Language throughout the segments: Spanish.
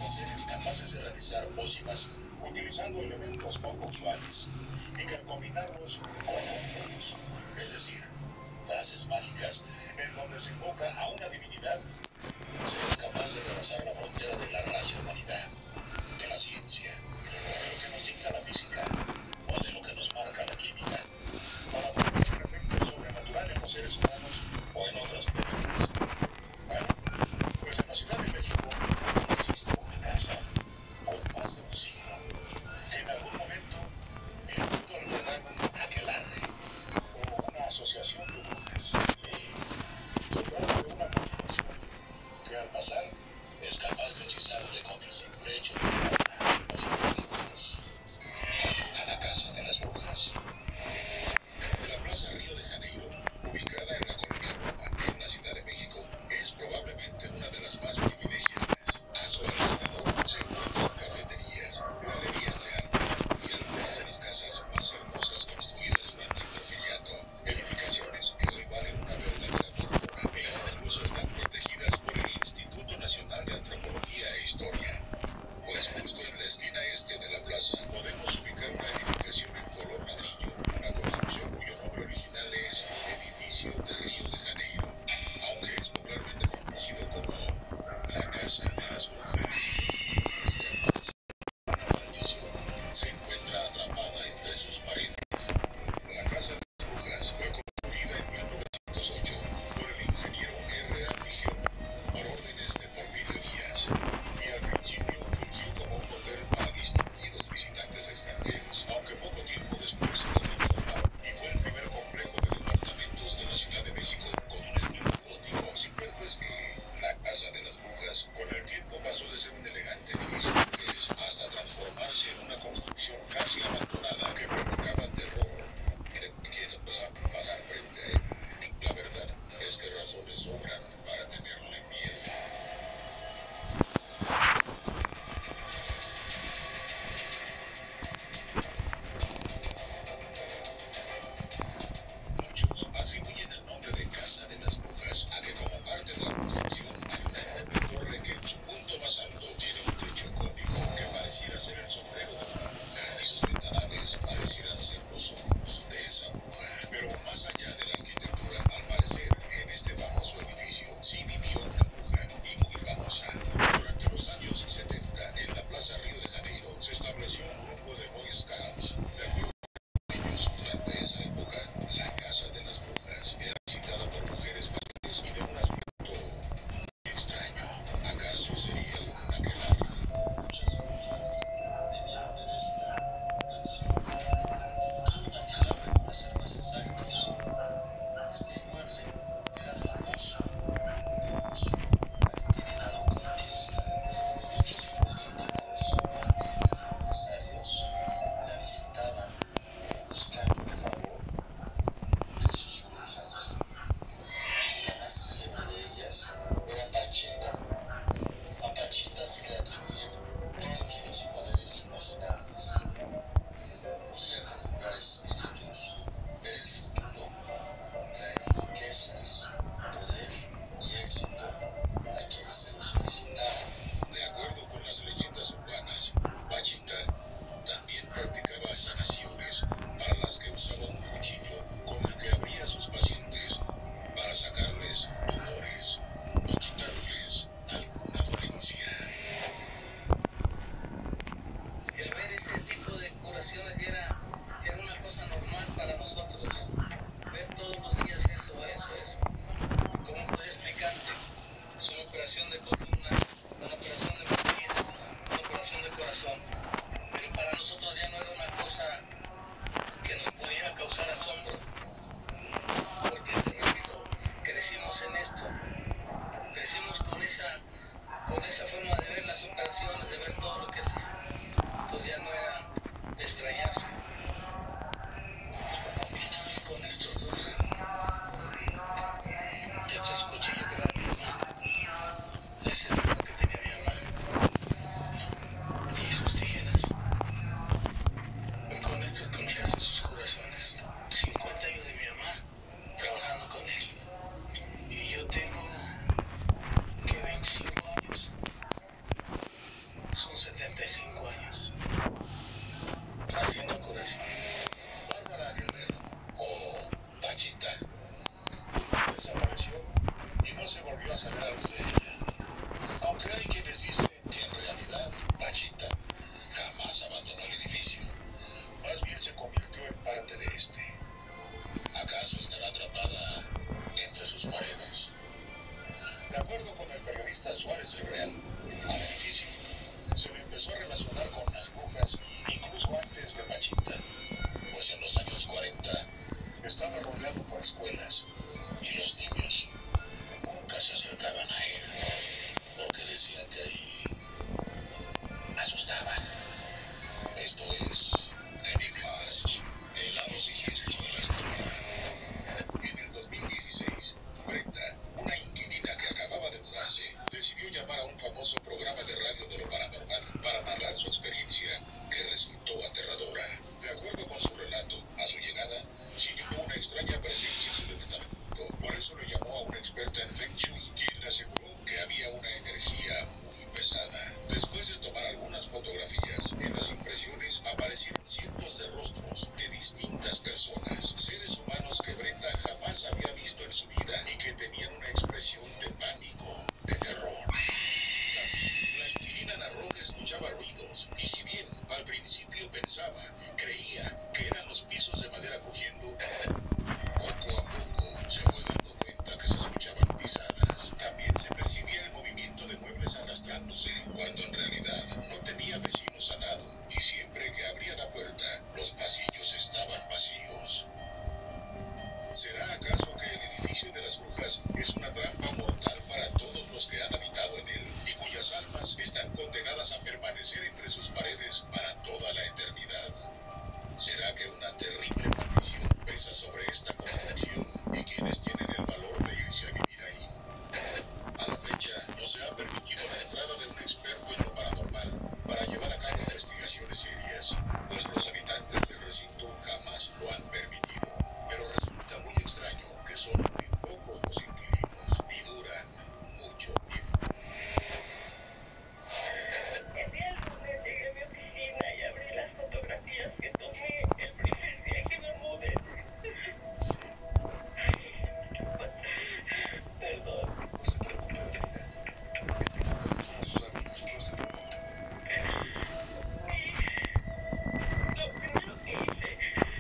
seres capaces de realizar pócimas utilizando elementos poco usuales y que al combinarlos con otros, es decir, frases mágicas en donde se invoca a una divinidad, se es capaz de rebasar la frontera de la racionalidad, de la ciencia, de lo que nos dicta la física o de lo que nos marca la química, para provocar un efecto sobrenatural en los seres humanos o en otras criaturas. Bueno, pues en la Ciudad de México existe una casa con más de un siglo, que en algún momento pudo albergar un aquelarre o una asociación de brujas. Y se trata de una construcción que al pasar es capaz de hechizarte con el simple hecho de mirarla. Nos referimos a la Casa de las Brujas. La Plaza Río de Janeiro, ubicada en la colonia Roma, en la Ciudad de México, es probablemente una de las más privilegiadas. A su alrededor se encuentran cafeterías, galerías de arte y algunas de las casas más hermosas construidas durante el Porfiriato. Edificaciones que hoy valen una verdadera fortuna e incluso están protegidas por el Instituto Nacional de Antropología e Historia. Pues justo en la esquina este de la plaza podemos ubicar una edificación en color ladrillo, una construcción cuyo nombre original es Edificio de Río de Janeiro, aunque es popularmente conocido como la Casa de las Brujas. Si al parecer una maldición se encuentra atrapada entre sus paredes. La Casa de las Brujas fue construida en 1908 por el ingeniero R.A. Pijón por órdenes de Porfirio Díaz, y al principio fungió como un hotel para distinguidos visitantes extranjeros, aunque poco tiempo después se transformaron y fue el primer complejo de departamentos de la Ciudad de México con un estilo gótico. Cierto es que la Casa de las Brujas con el tiempo pasó de ser un elegante edificio burgués hasta transformarse en una construcción casi abandonada que provocaba terror de quienes osaban pasar frente a él. La verdad es que razones sobran para tenerle miedo. Muchos atribuyen el nombre de Casa de las Brujas a que como parte de la construcción hay una enorme torre que en su punto más alto tiene un techo cónico que pareciera ser el sombrero de una bruja y sus ventanales parecieran ser los ojos de esa bruja. Pero más allá de la arquitectura, al parecer en este famoso edificio sí vivió una bruja y muy famosa. Durante los años 70 en la Plaza Río de Janeiro se estableció un grupo de Boy Scouts. De acuerdo durante esa época, la Casa de las Brujas era visitada por mujeres mayores y de un aspecto muy extraño. ¿Acaso sería un aquelarre? Muchas brujas vinieron en esta mansión. Un aquelarre, para ser más exactos. Este inmueble era famoso por su actividad ocultista. Muchos políticos, artistas y empresarios la visitaban buscando el favor de sus brujas. La más célebre de ellas era Pachita. A Pachita se le atribuyen todos los poderes imaginables. Podía conjurar espíritus, ver el futuro, traer riquezas, poder y éxito a quien se lo solicitara. De acuerdo con las leyendas urbanas, Pachita también practicaba sanaciones para las que usaba un cuchillo con el que abría a sus pacientes para sacarles tumores o quitarles alguna dolencia. El ver ese tipo de curaciones era una cosa normal para nosotros. Ver todos los días eso. ¿Cómo poder explicarte? Es una operación de columna, una operación de matriz, una operación de corazón. Pero para nosotros ya no era una cosa que nos pudiera causar asombro, porque te repito, crecimos en esto, crecimos con esa forma de ver las operaciones, de ver todo lo que hacía. Pues ya no era de extrañarse. Con estos dos, este es un cuchillo que era de mi mamá, ese es lo que tenía mi mamá, y sus tijeras. Y con estos comienzan sus curaciones. 50 años de mi mamá trabajando con él. Y yo tengo que 25 años. empezó a relacionar con las brujas incluso antes de Pachita, pues en los años 40 estaba rodeado por escuelas y los niños nunca se acercaban a él porque decían que ahí asustaban. Esto es Enigmas, el lado siniestro de la historia. En el 2016, Brenda, una inquilina que acababa de mudarse, decidió llamar a un famoso programa de radio de lo paranormal para narrar su experiencia, que resultó aterradora. De acuerdo con su relato, a su llegada, sintió una extraña presencia en su departamento. Por eso le llamó a una experta en Feng Shui, quien le aseguró que había una energía muy pesada. Después de tomar algunas fotografías, en las impresiones aparecieron cientos de rostros de distintas personas, seres humanos que Brenda jamás había visto en su vida y que tenían una expresión de pánico, de terror. También la inquilina narró que escuchaba ruidos y si bien al principio creía que eran los pisos de madera crujiendo, poco a poco se fue dando cuenta que se escuchaban pisadas. También se percibía el movimiento de muebles arrastrándose, cuando en realidad no tenía vecinos al lado, y siempre que abría la puerta, los pasillos estaban vacíos. ¿Será acaso que el edificio de las brujas es una trampa mortal para todos los que han habitado en él y cuyas almas están condenadas a permanecer entre sus paredes para toda la eternidad? ¿Será que una terrible maldición pesa sobre esta construcción y quienes tienen el valor de irse a vivir ahí? A la fecha, no se ha permitido la entrada de un experto en lo paranormal para llevar a cabo investigaciones serias, pues los habitantes del recinto jamás lo han permitido. Pero resulta muy extraño que son muy pocos los inquilinos y duran mucho tiempo. El día lunes llegué a mi oficina y abrí las fotografías que tomé el primer día que me mudé. Perdón. No se preocupe, Brenda. Somos sus amigos, no se preocupe. Lo primero que hice,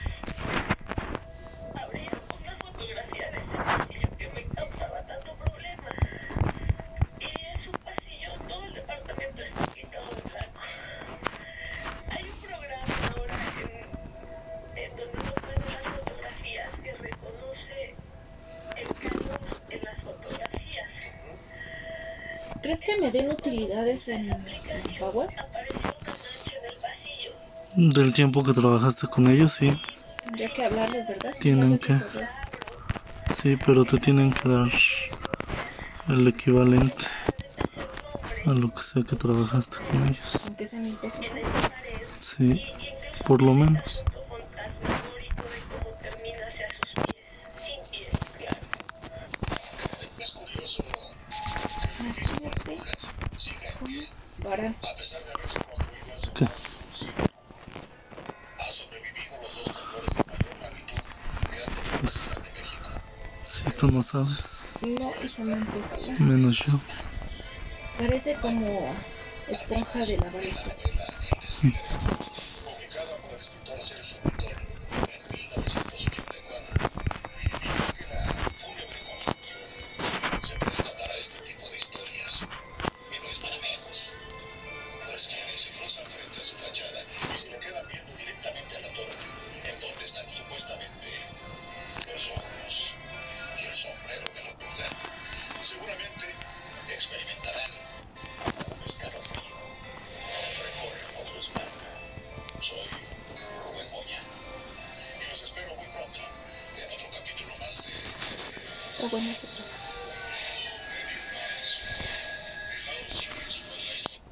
abrí una fotografía de ese pasillo que me causaba tanto problema. Y en su pasillo todo el departamento está pintado de blanco. Hay un programa ahora en donde uno puede ver las fotografías que reconoce el calor en las fotografías. ¿Crees que me den utilidades en Power? Apareció una mancha en el pasillo. Del tiempo que trabajaste con ellos, sí. Tendría que hablarles, ¿verdad? Tienen Darles que. el correo. Sí, pero te tienen que dar el equivalente a lo que sea que trabajaste con ellos. Aunque sea 1000 pesos. En esa pared. Sí, por lo menos. Un punto fantasmagórico de cómo termina hacia sus pies. Sin pies, claro. Es curioso Imagínate sigan cómo que, lo harán. a pesar de haberse construido hace ¿Qué? siglos, ha sobrevivido los dos temblores de mayor magnitud que ha tenido la Pues, Ciudad de México. si tú no sabes, No, y se me antoja. menos yo. Parece como esponja de lavar los trastes. Publicada por el escritor Sergio Buitrón en 1984. Y es que la fúnebre construcción se presta para este tipo de historias. Y no es para menos. Pues quienes se cruzan frente a su fachada y se le quedan viendo directamente a la torre, en donde están supuestamente los ojos y el sombrero de la bruja, seguramente experimentarán un escalofrío. Recorre por su espalda. Soy Rubén Moya y los espero muy pronto en otro capítulo más de Está bueno ese trabajo. Enigmas, el lado siniestro de la historia.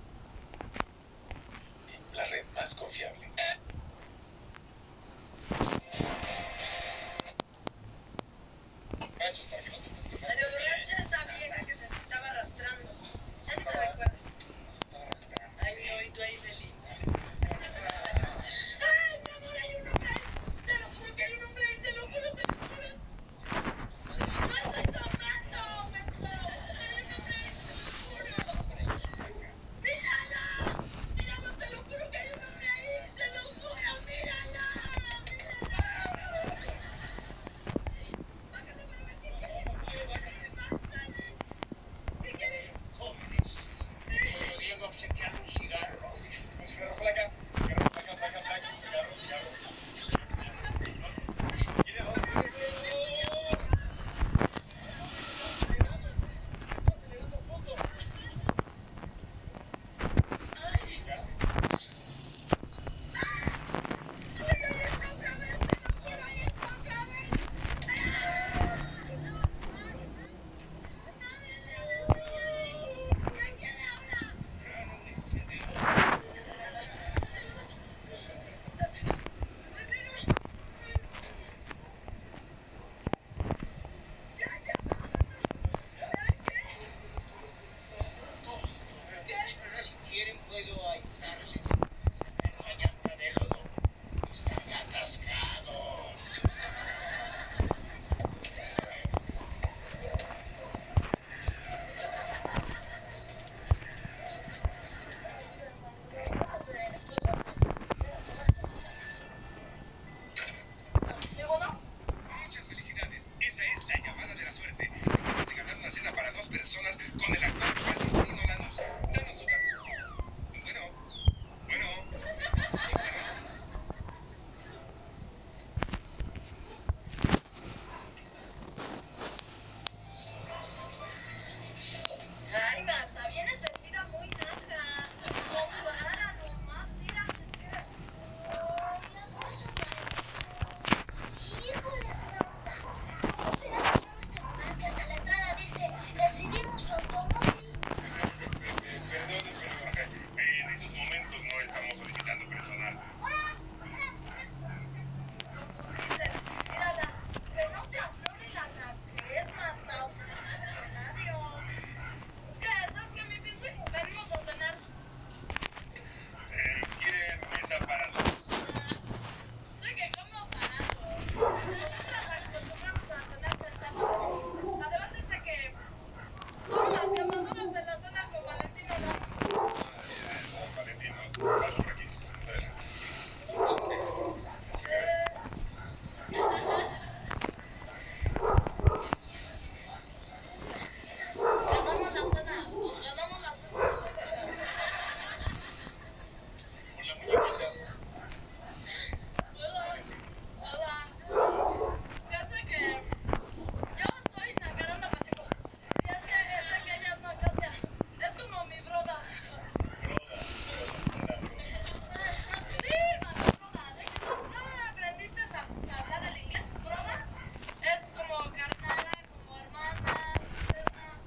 La red más confiable. Ranchos para que no te estés La de borracha esa vieja que se te estaba arrastrando. ¿Ya ni te recuerdas? Ay, no, y tú ahí feliz. Ay, mi amor, hay un hombre ahí. Te lo juro que hay un hombre ahí, te lo juro, te lo juro. No soy tonta.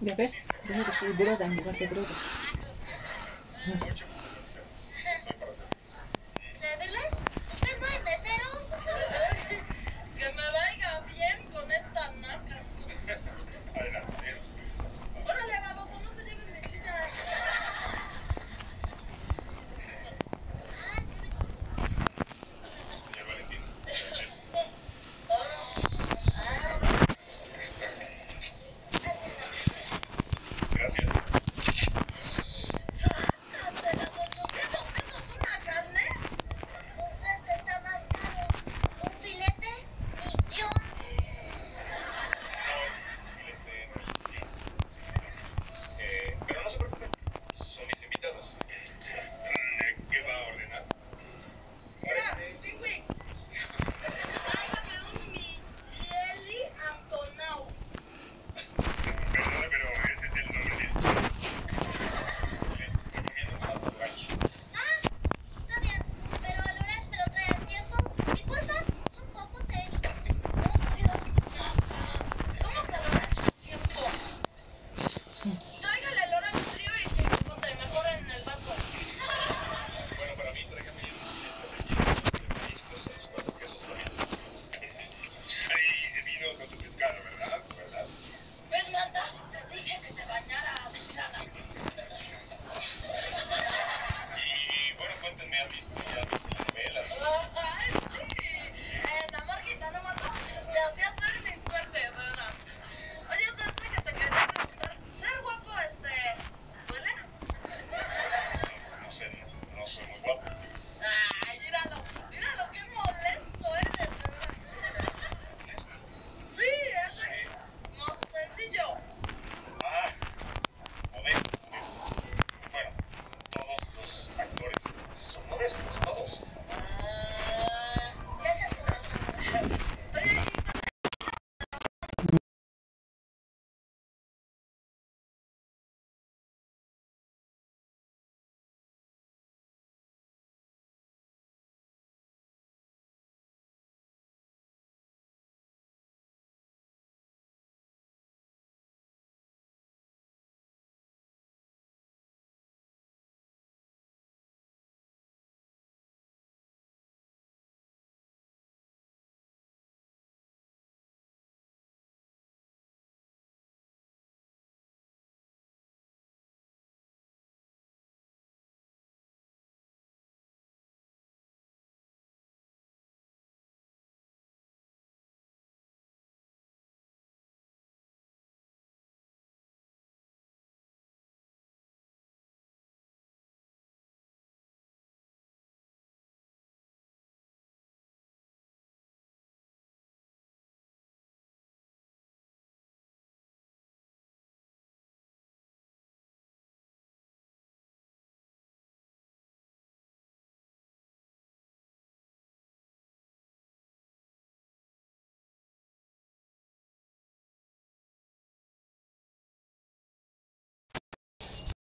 ¿Ya ves? Voy a decir broda en lugar de droga. ¿Cédulas? ¿Usted no es mesero? Que me vaya bien con esta naca. Órale, baboso, no te lleves mi chida. Señor Valentín, gracias. Gracias. ¿Sacas de las 800 pesos una carne? Pues este está más caro. ¿Un filete? Millón. Pero no se preocupen, son mis invitados. ¿Qué va a ordenar? Mira, Pingüi. Tráigame un Micheli Antonau. Perdona, pero ese es el nombre del chef. Les recomiendo más borracho. Ah, está bien. Pero al orange me lo trae al tiempo. Y porfa, un poco de mucios. ¿Cómo que al orange al tiempo? Tráigale el orange frío y chicote, mejor en el vaso. Bueno, para mí, tráigame el mariscos a los 4 pesos lo mismo. Ahí vino con su pescado, ¿verdad? ¿Verdad? ¿Ves, Manta? Te dije que te bañaras. Y bueno, cuéntenme, ¿han visto ya novelas? Ay, sí. En Amor Gitano, Manta, me hacías ver mi suerte, de veras. Oye, ¿sabes que te quería preguntar? ¿Ser guapo, duele? No sé, no soy muy guapo. Ah,